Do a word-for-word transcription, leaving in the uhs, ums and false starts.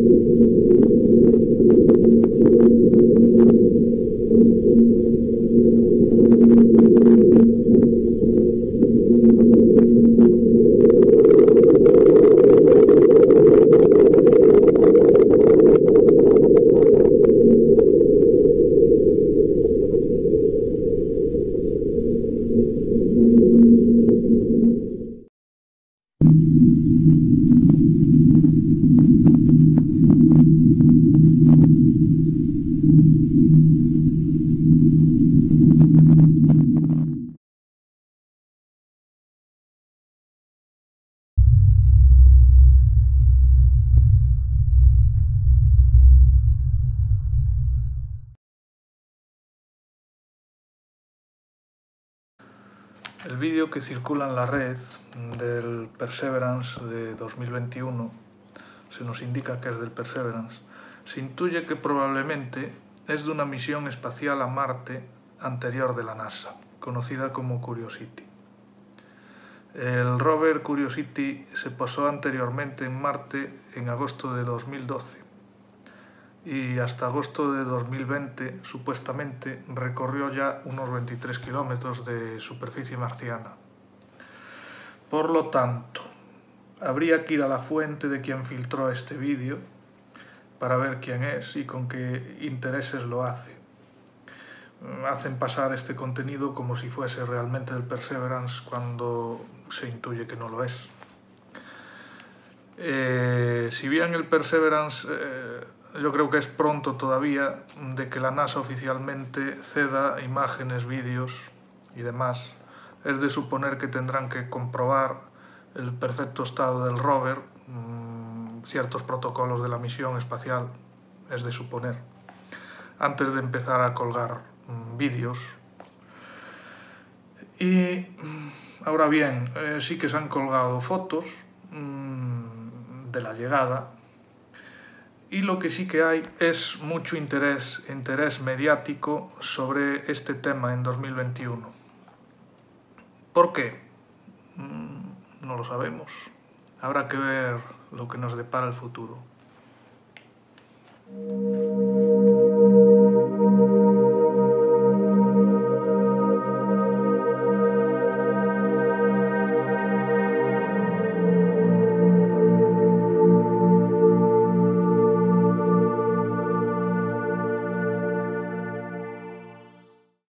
El vídeo que circula en la red del Perseverance de dos mil veintiuno, se nos indica que es del Perseverance, se intuye que probablemente es de una misión espacial a Marte anterior de la NASA, conocida como Curiosity. El rover Curiosity se posó anteriormente en Marte en agosto de dos mil doce y hasta agosto de dos mil veinte, supuestamente, recorrió ya unos veintitrés kilómetros de superficie marciana. Por lo tanto, habría que ir a la fuente de quien filtró este vídeo para ver quién es y con qué intereses lo hace. Hacen pasar este contenido como si fuese realmente del Perseverance cuando se intuye que no lo es. Eh, si bien el Perseverance, eh, yo creo que es pronto todavía de que la NASA oficialmente ceda imágenes, vídeos y demás, es de suponer que tendrán que comprobar el perfecto estado del rover, mmm, ciertos protocolos de la misión espacial, es de suponer, antes de empezar a colgar mmm, vídeos. Y ahora bien, eh, sí que se han colgado fotos mmm, de la llegada, y lo que sí que hay es mucho interés, interés mediático sobre este tema en dos mil veintiuno. ¿Por qué? Mm, no lo sabemos. Habrá que ver lo que nos depara el futuro.